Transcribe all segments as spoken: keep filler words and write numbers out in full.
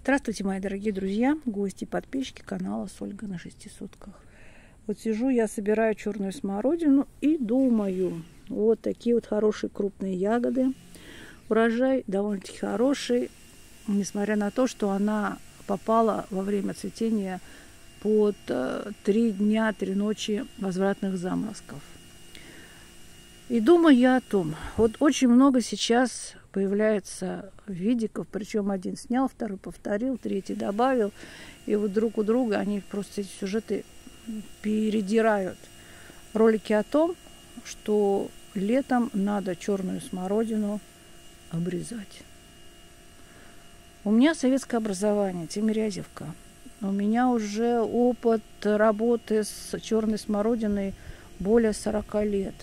Здравствуйте, мои дорогие друзья, гости и подписчики канала с Ольгой на шести сутках. Вот сижу, я собираю черную смородину и думаю, вот такие вот хорошие крупные ягоды. Урожай довольно-таки хороший, несмотря на то, что она попала во время цветения под три дня, три ночи возвратных заморозков. И думаю я о том, вот очень много сейчас появляется видиков, причем один снял, второй повторил, третий добавил, и вот друг у друга они просто эти сюжеты передирают. Ролики о том, что летом надо черную смородину обрезать. У меня советское образование, Тимирязевка. У меня уже опыт работы с черной смородиной более сорока лет.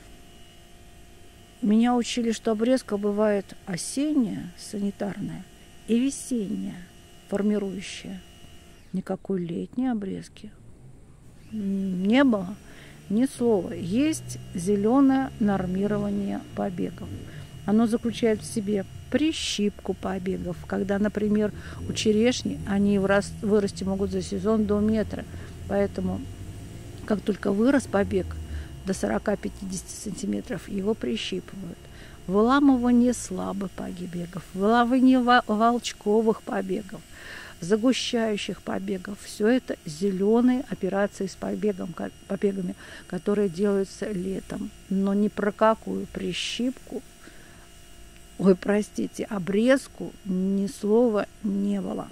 Меня учили, что обрезка бывает осенняя, санитарная, и весенняя, формирующая. Никакой летней обрезки не было, ни слова. Есть зеленое нормирование побегов. Оно заключает в себе прищипку побегов, когда, например, у черешни они вырасти могут за сезон до метра. Поэтому, как только вырос побег до сорока-пятидесяти сантиметров, его прищипывают. Выламывание слабых побегов, выламывание волчковых побегов, загущающих побегов. Все это зеленые операции с побегом, побегами, которые делаются летом. Но ни про какую прищипку, ой, простите, обрезку ни слова не было.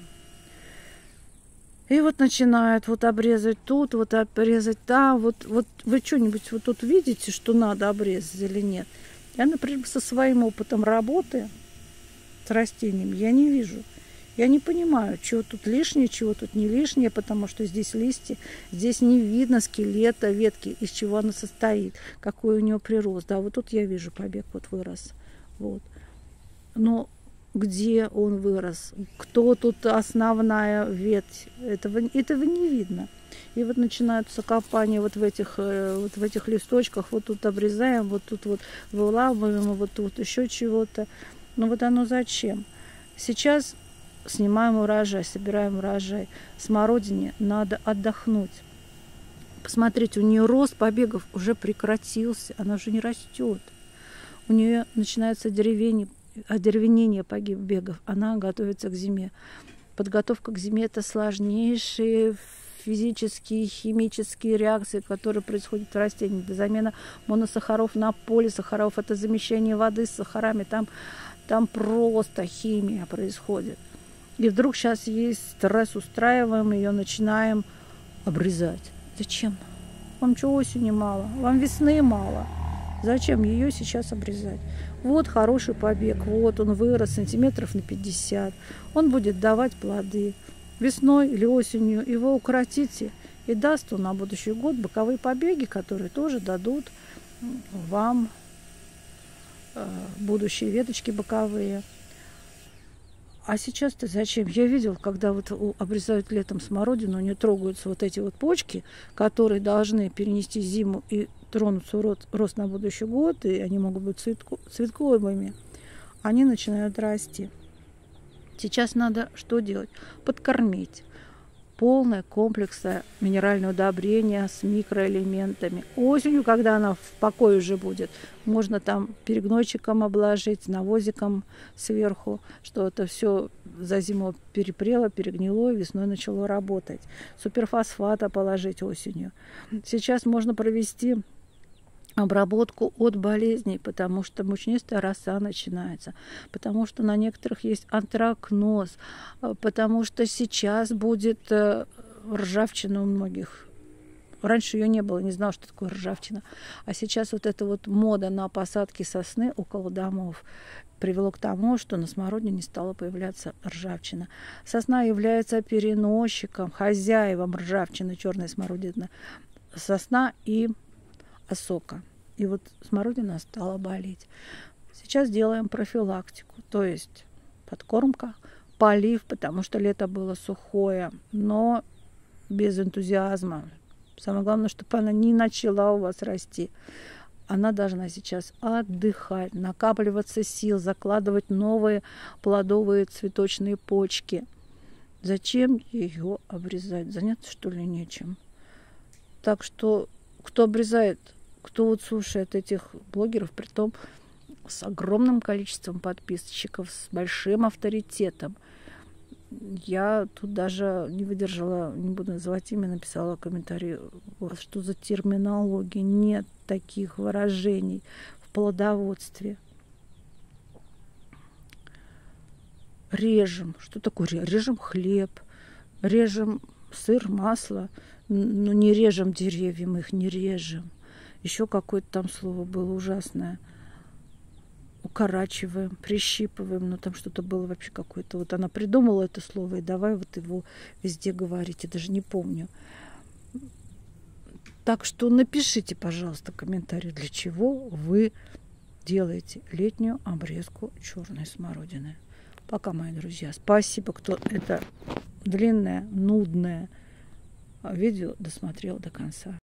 И вот начинают вот обрезать тут, вот обрезать там. Вот, вот вы что-нибудь вот тут видите, что надо обрезать или нет? Я, например, со своим опытом работы с растениями я не вижу. Я не понимаю, чего тут лишнее, чего тут не лишнее, потому что здесь листья, здесь не видно скелета ветки, из чего она состоит, какой у нее прирост. Да, вот тут я вижу побег, вот вырос. Вот. Но где он вырос, кто тут основная ветвь, этого, этого не видно. И вот начинаются копания вот в этих, вот в этих листочках, вот тут обрезаем, вот тут вот выламываем, вот тут еще чего-то. Ну вот оно зачем? Сейчас снимаем урожай, собираем урожай. Смородине надо отдохнуть. Посмотрите, у нее рост побегов уже прекратился, она уже не растет. У нее начинается деревень, одеревенение побегов, она готовится к зиме. Подготовка к зиме – это сложнейшие физические, химические реакции, которые происходят в растении. Это замена моносахаров на полисахаров, это замещение воды с сахарами. Там, там просто химия происходит. И вдруг сейчас есть стресс, устраиваем ее, начинаем обрезать. Зачем? Вам что, осени мало? Вам весны мало? Зачем ее сейчас обрезать? Вот хороший побег, вот он вырос сантиметров на пятьдесят. Он будет давать плоды. Весной или осенью его укоротите, и даст он на будущий год боковые побеги, которые тоже дадут вам э, будущие веточки боковые. А сейчас-то зачем? Я видел, когда вот обрезают летом смородину, у нее трогаются вот эти вот почки, которые должны перенести зиму и тронуться рост, рост на будущий год, и они могут быть цветку, цветковыми. Они начинают расти. Сейчас надо что делать? Подкормить. Полное комплексное минеральное удобрение с микроэлементами. Осенью, когда она в покое уже будет, можно там перегнойчиком обложить, навозиком сверху, что это все за зиму перепрело, перегнило, весной начало работать. Суперфосфата положить осенью. Сейчас можно провести обработку от болезней, потому что мучнистая роса начинается, потому что на некоторых есть антракноз, потому что сейчас будет ржавчина у многих. Раньше ее не было, не знала, что такое ржавчина. А сейчас вот эта вот мода на посадки сосны около домов привело к тому, что на смородине стала появляться ржавчина. Сосна является переносчиком, хозяевом ржавчины, черной смородины. Сосна и осока. И вот смородина стала болеть. Сейчас делаем профилактику, то есть подкормка, полив, потому что лето было сухое, но без энтузиазма. Самое главное, чтобы она не начала у вас расти. Она должна сейчас отдыхать, накапливаться сил, закладывать новые плодовые цветочные почки. Зачем ее обрезать? Заняться, что ли, нечем? Так что, кто обрезает, кто вот слушает этих блогеров, притом с огромным количеством подписчиков, с большим авторитетом, я тут даже не выдержала, не буду называть имя, написала комментарий, что за терминология, нет таких выражений в плодоводстве. Режем. Что такое? Режем хлеб, режем сыр, масло. Ну, не режем деревья, мы их не режем. Еще какое-то там слово было ужасное. Укорачиваем, прищипываем. Ну, там что-то было вообще какое-то. Вот она придумала это слово, и давай вот его везде говорить. Я даже не помню. Так что напишите, пожалуйста, комментарий, для чего вы делаете летнюю обрезку черной смородины. Пока, мои друзья. Спасибо, кто это длинное, нудное видео досмотрел до конца.